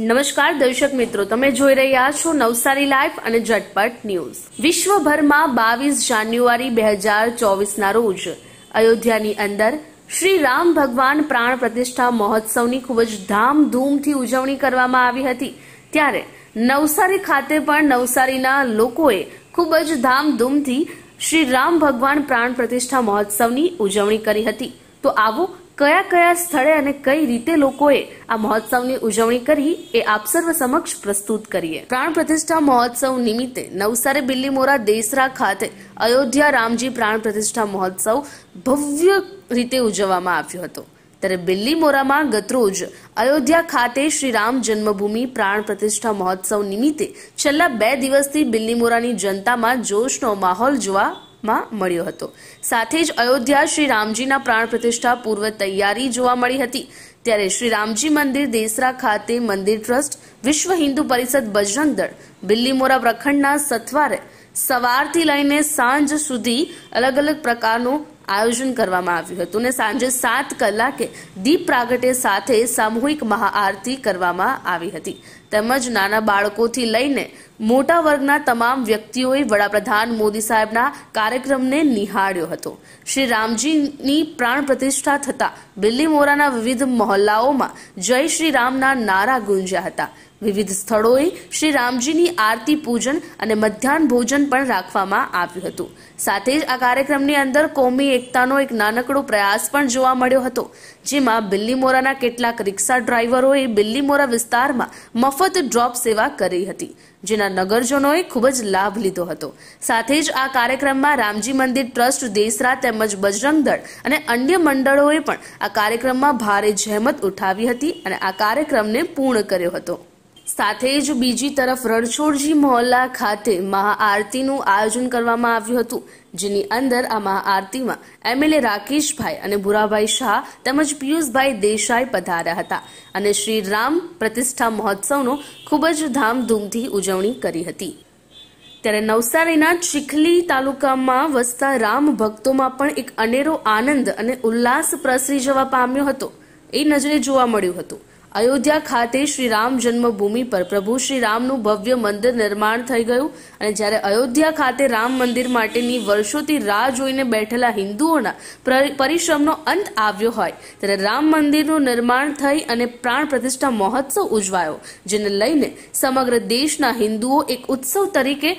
નમસ્કાર દર્શક મિત્રો, તમે જોઈ રહ્યા છો નવસારી લાઈવ અને ઝટપટ ન્યૂઝ। વિશ્વભરમાં 22 જાન્યુઆરી 2024ના રોજ અયોધ્યાની અંદર શ્રી રામ ભગવાન પ્રાણ પ્રતિષ્ઠા મહોત્સવની ખૂબ જ ધામધૂમથી ઉજવણી કરવામાં આવી હતી। ત્યારે નવસારી ખાતે પણ નવસારીના લોકોએ ખૂબ જ ધામધૂમથી શ્રી રામ ભગવાન પ્રાણ પ્રતિષ્ઠા મહોત્સવની ઉજવણી કરી હતી। તો આવો કયા કયા સ્થળે અને કઈ રીતે લોકોએ આ મહોત્સવની ઉજવણી કરી એ આપ સર્વ સમક્ષ પ્રસ્તુત કરીએ। પ્રાણ પ્રતિષ્ઠા મહોત્સવ નિમિત્તે નવસારી બિલ્લીમોરા દેસરા ખાતે અયોધ્યા રામજી પ્રાણ પ્રતિષ્ઠા મહોત્સવ ભવ્ય રીતે ઉજવવામાં આવ્યો હતો। ત્યારે બિલ્લીમોરામાં ગતરોજ અયોધ્યા ખાતે શ્રી રામ જન્મભૂમિ પ્રાણ પ્રતિષ્ઠા મહોત્સવ નિમિત્તે છેલ્લા 2 દિવસથી બિલ્લીમોરાની જનતામાં જોશનો માહોલ જોવા મળ્યો હતો। સાથે જ અયોધ્યા શ્રી રામજીના પ્રાણ પ્રતિષ્ઠા પૂર્વ તૈયારી જોવા મળી હતી। ત્યારે શ્રી રામજી મંદિર દેસરા ખાતે મંદિર ટ્રસ્ટ, વિશ્વ હિન્દુ પરિષદ, બજરંગ દળ, બિલ્લીમોરા પ્રખંડના સથવારે સવારથી લઈને સાંજ સુધી અલગ અલગ પ્રકારનું આયોજન કરવામાં આવ્યું હતું અને સાંજે 7 કલાકે દીપ પ્રાગટ્ય સાથે સામૂહિક મહાઆરતી કરવામાં આવી હતી। તેમજ નાના બાળકોથી લઈને મોટા વર્ગના તમામ વ્યક્તિઓએ વડાપ્રધાન મોદી સાહેબના કાર્યક્રમને નિહાળ્યો હતો। શ્રી રામજીની પ્રાણ પ્રતિષ્ઠા થતા બિલ્લીમોરાના વિવિધ મહોલ્લાઓમાં જય શ્રી રામના નારા ગુંજ્યા હતા। વિવિધ સ્થળોએ શ્રી રામજીની આરતી, પૂજન અને મધ્યાહન ભોજન પણ રાખવામાં આવ્યું હતું। સાથે જ આ કાર્યક્રમની અંદર કોમી એકતાનો એક નાનકડો પ્રયાસ પણ જોવા મળ્યો હતો, જેમાં બિલ્લીમોરાના કેટલાક રિક્ષા ડ્રાઈવરોએ બિલ્લીમોરા વિસ્તારમાં મફત ડ્રોપ સેવા કરી હતી, જેના નગરજનોએ ખૂબ જ લાભ લીધો હતો। સાથે જ આ કાર્યક્રમમાં રામજી મંદિર ટ્રસ્ટ દેસરા તેમજ બજરંગ દળ અને અન્ય મંડળોએ પણ આ કાર્યક્રમમાં ભારે જહેમત ઉઠાવી હતી અને આ કાર્યક્રમને પૂર્ણ કર્યો હતો। સાથે જ બીજી તરફ રણછોડજી મહોલ્લા ખાતે મહાઆરતીનું આયોજન કરવામાં આવ્યું હતું, જેની અંદર આ મહાઆરતીમાં એમએલએ રાકેશભાઈ અને ભુરાભાઈ શાહ તેમજ પિયુષભાઈ દેસાઈ પધાર્યા હતા અને શ્રી રામ પ્રતિષ્ઠા મહોત્સવનો ખૂબ જ ધામધૂમથી ઉજવણી કરી હતી। ત્યારે નવસારીના ચીખલી તાલુકામાં વસતા રામ ભક્તોમાં પણ એક અનેરો આનંદ અને ઉલ્લાસ પ્રસરી જવા પામ્યો હતો, એ નજરે જોવા મળ્યું હતું। અયોધ્યા ખાતે શ્રી રામ જન્મભૂમિ પર પ્રભુ શ્રી રામનું ભવ્ય મંદિર નિર્માણ થઈ ગયું અને જ્યારે અયોધ્યા ખાતે રામ મંદિર માટેની વર્ષોથી રાહ જોઈને બેઠેલા હિન્દુઓના પરિશ્રમનો અંત આવ્યો હોય ત્યારે રામ મંદિરનું નિર્માણ થઈ અને પ્રાણ પ્રતિષ્ઠા મહોત્સવ ઉજવાયો, જેને લઈને સમગ્ર દેશના હિન્દુઓ એક ઉત્સવ તરીકે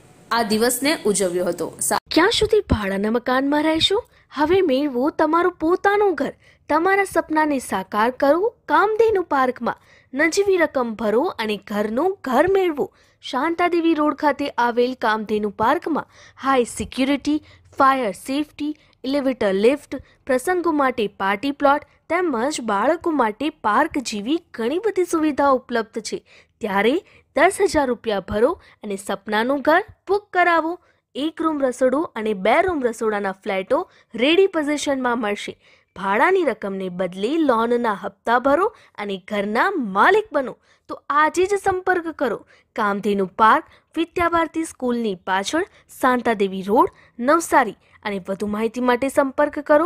આ દિવસને ઉજવ્યો હતો। ક્યાં સુધી ભાડાના મકાનમાં રહેશો? હવે મેળવો તમારું પોતાનું ઘર। તમારા સપનાને સાકાર કરો કામધેનુ પાર્કમાં। નજીવી રકમ ભરો અને ઘરનું ઘર મેળવો। શાંતાદેવી રોડ ખાતે આવેલ કામધેનુ પાર્કમાં high security, fire safety, elevator lift, પ્રસંગો માટે પાર્ટી પ્લોટ તેમજ બાળકો માટે પાર્ક જેવી ઘણી બધી સુવિધાઓ ઉપલબ્ધ છે। ત્યારે 10,000 રૂપિયા ભરો અને સપનાનું ઘર બુક કરાવો। 1 રૂમ રસોડું અને 2 રૂમ રસોડાના ફ્લેટો રેડી પોઝિશનમાં મળશે। ભાડાની રકમને બદલે લોનના હપ્તા ભરો અને ઘરના માલિક બનો। તો આજે જ સંપર્ક કરો કામધેનુ પાર્ક, વિદ્યાભારતી સ્કૂલની પાછળ, શાંતાદેવી રોડ, નવસારી। અને વધુ માહિતી માટે સંપર્ક કરો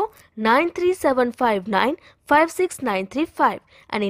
9375956935 અને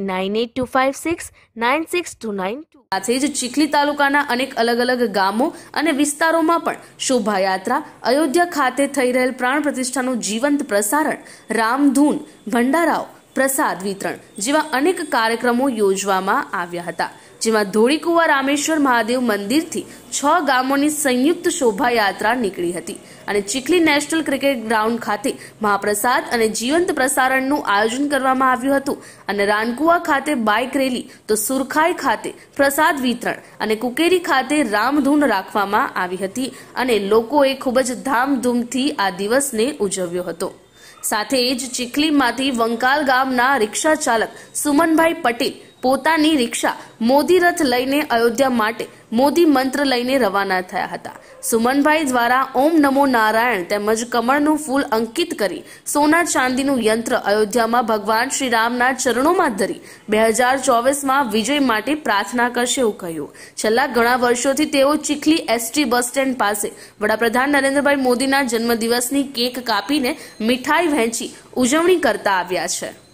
9825696292। સાથે જ ચીખલી તાલુકાના અનેક અલગ અલગ ગામો અને વિસ્તારોમાં પણ શોભાયાત્રા, અયોધ્યા ખાતે થઈ રહેલ પ્રાણ પ્રતિષ્ઠાનું જીવંત પ્રસારણ, રામધૂન, ભંડારાઓ, પ્રસાદ વિતરણ જેવા અનેક કાર્યક્રમો યોજવામાં આવ્યા હતા, જેમાં ધોળીકુવા રામેશ્વર મહાદેવ મંદિરથી 6 ગામોની સંયુક્ત શોભાયાત્રા નીકળી હતી અને ચીખલી નેશનલ ક્રિકેટ ગ્રાઉન્ડ ખાતે મહાપ્રસાદ અને જીવંત પ્રસારણનું આયોજન કરવામાં આવ્યું હતું અને રાનકુવા ખાતે બાઇક રેલી, તો સુરખાઈ ખાતે પ્રસાદ વિતરણ અને કુકેરી ખાતે રામધૂન રાખવામાં આવી હતી અને લોકોએ ખૂબ જ ધામધૂમથી આ દિવસને ઉજવ્યો હતો। સાથે જ ચીખલીમાંથી વંકાલ ગામના રિક્ષા ચાલક સુમનભાઈ પટેલ પોતાની રિક્ષા મોદી રથ લઈને અયોધ્યા માટે મોદી મંત્ર લઈને રવાના થયા હતા। સુમનભાઈ દ્વારા ઓમ નમો નારાયણ તેમજ કમળનું ફૂલ અંકિત કરી સોના ચાંદીનું યંત્ર અયોધ્યામાં ભગવાન શ્રી રામના ચરણોમાં ધરી 2024માં વિજય માટે પ્રાર્થના કરશે એવું કહ્યું। છેલ્લા ઘણા વર્ષોથી તેઓ ચીખલી એસટી બસ સ્ટેન્ડ પાસે વડાપ્રધાન નરેન્દ્રભાઈ મોદીના જન્મદિવસની કેક કાપીને મીઠાઈ વહેંચી ઉજવણી કરતા આવ્યા છે।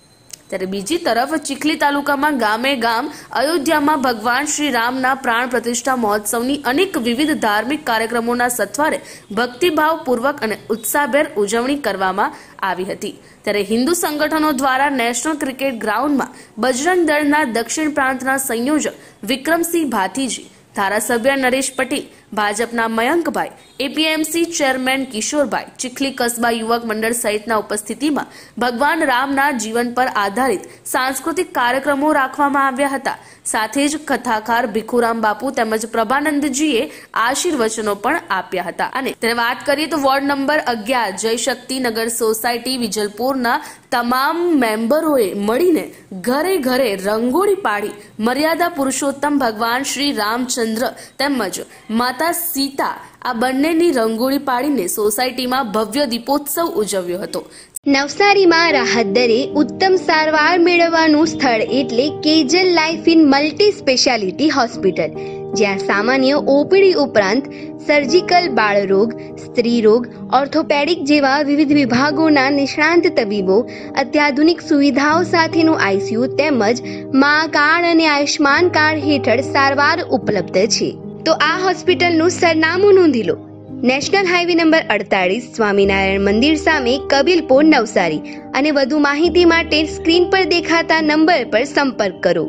ત્યારે બીજી તરફ ચીખલી તાલુકામાં ગામે ગામ અયોધ્યામાં ભગવાન શ્રી રામના પ્રાણ પ્રતિષ્ઠા મહોત્સવની અનેક વિવિધ ધાર્મિક કાર્યક્રમોના સથવારે ભક્તિભાવપૂર્વક અને ઉત્સાહભેર ઉજવણી કરવામાં આવી હતી। ત્યારે હિન્દુ સંગઠનો દ્વારા નેશનલ ક્રિકેટ ગ્રાઉન્ડમાં બજરંગ દળના દક્ષિણ પ્રાંતના સંયોજક વિક્રમસિંહ ભાથીજી, ધારાસભ્ય નરેશ પટેલ, ભાજપના મયંકભાઈ, એપીએમસી ચેરમેન કિશોરભાઈ, ચીખલી કસ્બા યુવક મંડળ સહિતના ઉપસ્થિતિમાં ભગવાન રામના જીવન પર આધારિત સાંસ્કૃતિક કાર્યક્રમો રાખવામાં આવ્યા હતા। સાથે જ કથાકાર ભીખુરામ બાપુ તેમજ પ્રભાનંદજીએ આશીર્વચનો પણ આપ્યા હતા। અને તેને વાત કરીએ તો વોર્ડ નંબર 11 જય શક્તિ નગર સોસાયટી વિજલપુરના તમામ મેમ્બરોએ મળીને ઘરે ઘરે રંગોળી પાડી મર્યાદા પુરુષોત્તમ ભગવાન શ્રી રામચંદ્ર તેમજ માતા સીતા આ બંનેની રંગોળી પાડીને સોસાયટીમાં ભવ્ય દીપોત્સવ ઉજવ્યો હતો। નવસારીમાં રાહત દરે ઉત્તમ સારવાર મેળવવાનું સ્થળ એટલે Kejal lifeline multi speciality hospital, જ્યાં સામાન્ય ઓપીડી ઉપરાંત સર્જિકલ, બાળરોગ, સ્ત્રી રોગ, ઓર્થોપેડિક જેવા વિવિધ વિભાગોના નિષ્ણાંત તબીબો, અત્યાધુનિક સુવિધાઓ સાથેનું આઈસીયુ તેમજ મા કાર્ડ અને આયુષ્માન કાર્ડ હેઠળ સારવાર ઉપલબ્ધ છે। તો આ હોસ્પિટલનું સરનામું નોંધી લો। નેશનલ હાઈવે નંબર 48 સ્વામિનારાયણ મંદિર સામે, કબીલપુર, નવસારી। અને વધુ માહિતી માટે સ્ક્રીન પર દેખાતા નંબર પર સંપર્ક કરો।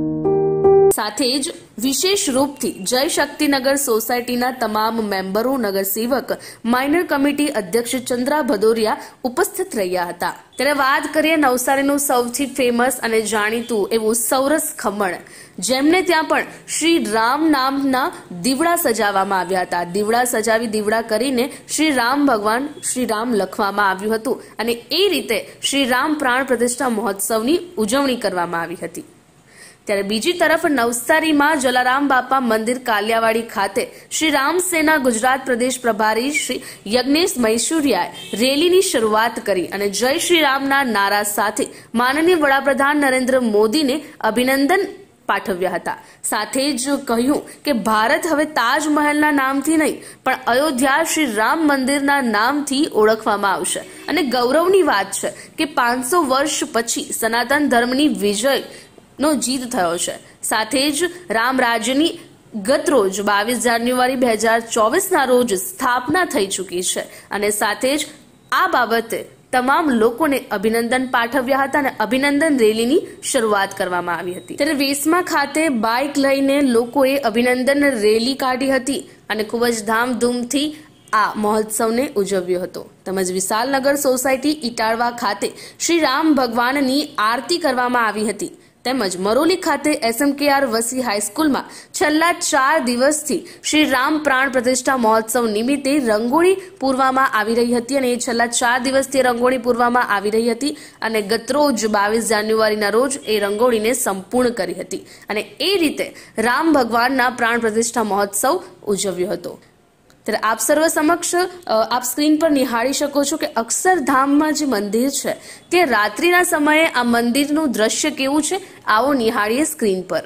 સાથે જ વિશેષ રૂપથી જય શક્તિનગર સોસાયટીના તમામ મેમ્બરો, નગરસેવક, માઇનર કમિટી અધ્યક્ષ ચંદ્રા ભદોરિયા ઉપસ્થિત રહ્યા હતા। ત્યારે વાત કરીએ નવસારીનું સૌથી ફેમસ અને જાણીતું એવું સૌરસ ખમણ, જેમને ત્યાં પણ શ્રી રામ નામના દીવડા સજાવવામાં આવ્યા હતા। દીવડા સજાવી દીવડા કરીને શ્રી રામ ભગવાન શ્રી રામ લખવામાં આવ્યું હતું અને એ રીતે શ્રી રામ પ્રાણ પ્રતિષ્ઠા મહોત્સવની ઉજવણી કરવામાં આવી હતી। ત્યારે બીજી તરફ નવસારીમાં જલારામ બાપા મંદિર કાલિયાવાડી ખાતે શ્રી રામ સેના ગુજરાત પ્રદેશ પ્રભારી શ્રી યજ્ઞેશ મૈસુરિયાએ રેલીની શરૂઆત કરી અને જય શ્રી રામના નારા સાથે માનનીય વડાપ્રધાન નરેન્દ્ર મોદીને અભિનંદન પાઠવ્યા હતા। સાથે જ કહ્યું કે ભારત હવે તાજમહેલના નામથી નહીં પણ અયોધ્યા શ્રી રામ મંદિરના નામથી ઓળખવામાં આવશે અને ગૌરવની વાત છે કે 500 વર્ષ પછી સનાતન ધર્મની વિજય નો જીત થયો છે। સાથે જ રામ રાજ્યની ગત રોજ 22 જાન્યુઆરી 2024ના રોજ સ્થાપના થઈ ચૂકી છે અને સાથે જ આ બાબતે તમામ લોકોને અભિનંદન પાઠવ્યા હતા અને અભિનંદન રેલીની શરૂઆત કરવામાં આવી હતી। ત્યારે વેસમા ખાતે બાઇક લઈને લોકોએ અભિનંદન રેલી કાઢી હતી અને ખૂબ જ ધામધૂમથી આ મહોત્સવને ઉજવ્યો હતો। તેમજ વિશાલનગર સોસાયટી ઇટાળવા ખાતે શ્રી રામ ભગવાનની આરતી કરવામાં આવી હતી। તેમજ મરોલી ખાતે SMKR વસી હાઈસ્કૂલમાં છેલ્લા 4 દિવસથી શ્રી રામ પ્રાણ પ્રતિષ્ઠા મહોત્સવ નિમિત્તે રંગોળી પૂરવામાં આવી રહી હતી અને છેલ્લા 4 દિવસથી રંગોળી પૂરવામાં આવી રહી હતી અને ગતરોજ 22 જાન્યુઆરીના રોજ એ રંગોળીને સંપૂર્ણ કરી હતી અને એ રીતે રામ ભગવાનના પ્રાણ પ્રતિષ્ઠા મહોત્સવ ઉજવ્યો હતો। ત્યારે આપ સર્વ સમક્ષ આપ સ્ક્રીન પર નિહાળી શકો છો કે અક્ષરધામમાં જે મંદિર છે તે રાત્રિના સમયે આ મંદિરનું દ્રશ્ય કેવું છે, આવો નિહાળીએ સ્ક્રીન પર।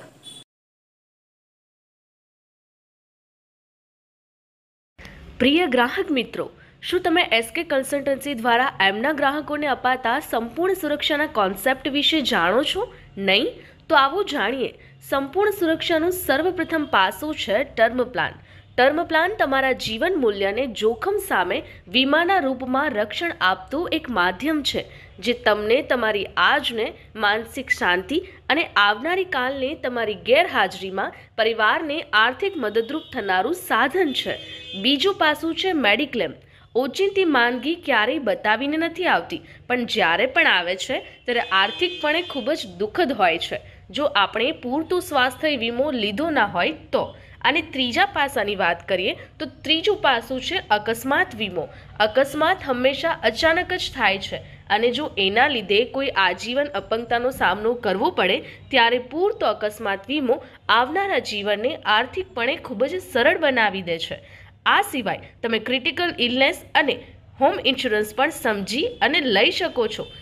પ્રિય ગ્રાહક મિત્રો, શું તમે SK કન્સલ્ટન્સી દ્વારા એમના ગ્રાહકોને અપાતા સંપૂર્ણ સુરક્ષાના કોન્સેપ્ટ વિશે જાણો છો? નહીં? તો આવો જાણીએ। સંપૂર્ણ સુરક્ષાનું સર્વપ્રથમ પાસું છે ટર્મ પ્લાન। ટર્મ પ્લાન તમારા જીવન મૂલ્યને જોખમ સામે વીમાના રૂપમાં રક્ષણ આપતું એક માધ્યમ છે જે તમને તમારી આજને માનસિક શાંતિ અને આવનારી કાલને તમારી ગેરહાજરીમાં પરિવારને આર્થિક મદદરૂપ થનારું સાધન છે। બીજું પાસું છે મેડિક્લેમ। ઓચિંતી માંદગી ક્યારેય બતાવીને નથી આવતી, પણ જ્યારે પણ આવે છે ત્યારે આર્થિકપણે ખૂબ જ દુઃખદ હોય છે જો આપણે પૂરતું સ્વાસ્થ્ય વીમો લીધો ના હોય તો। અને ત્રીજા પાસાની વાત કરીએ તો ત્રીજું પાસું છે અકસ્માત વીમો। અકસ્માત હંમેશા અચાનક જ થાય છે અને જો એના લીધે કોઈ આજીવન અપંગતાનો સામનો કરવો પડે ત્યારે પૂરતો અકસ્માત વીમો આવનારા જીવનને આર્થિકપણે ખૂબ જ સરળ બનાવી દે છે। આ સિવાય તમે ક્રિટિકલ ઇલનેસ અને હોમ ઇન્સ્યોરન્સ પણ સમજી અને લઈ શકો છો।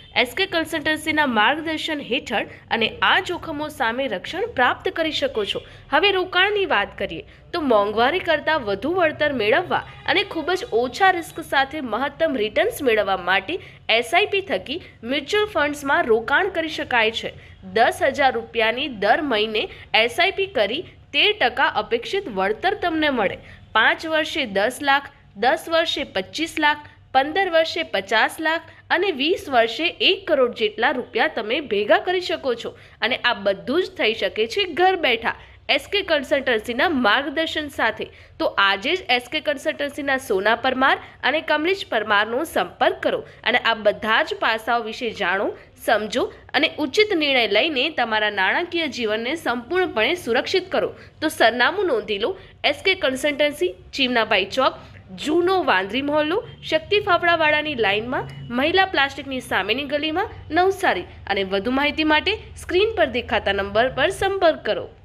એસકે કન્સલ્ટન્સીના માર્ગદર્શન હેઠળ અને આ જોખમો સામે રક્ષણ પ્રાપ્ત કરી શકો છો. હવે રોકાણની વાત કરીએ તો મોંઘવારી કરતાં વધુ વળતર મેળવવા અને ખૂબ જ ઓછા રિસ્ક સાથે મહત્તમ રિટર્ન્સ મેળવવા માટે એસઆઈપી થકી મ્યુચ્યુઅલ ફંડ્સમાં રોકાણ કરી શકાય છે. 10,000 રૂપિયાની દર મહિને એસઆઈપી કરી 13% અપેક્ષિત વળતર તમને મળે. 5 વર્ષે 10 લાખ, 10 વર્ષે 25 લાખ, 15 વર્ષે 50 લાખ અને 20 વર્ષે 1 કરોડ જેટલા રૂપિયા તમે ભેગા કરી શકો છો. અને આ બધું જ થઈ શકે છે ઘર બેઠા એસકે કન્સલ્ટન્સીના માર્ગદર્શન સાથે. તો આજે જ એસકે કન્સલ્ટન્સીના સોના પરમાર અને કમલેશ પરમારનો સંપર્ક કરો અને આ બધા જ પાસાઓ વિશે જાણો, સમજો અને ઉચિત નિર્ણય લઈને તમારા નાણાકીય જીવનને સંપૂર્ણપણે સુરક્ષિત કરો. તો સરનામું નોંધી લો. એસકે કન્સલ્ટન્સી, ચીમનાભાઈ ચોક, જૂનો વાંદરી મહોલ્લો, શક્તિ ફાફડાવાળાની લાઇનમાં, મહિલા પ્લાસ્ટિકની સામેની ગલીમાં, નવસારી. અને વધુ માહિતી માટે સ્ક્રીન પર દેખાતા નંબર પર સંપર્ક કરો.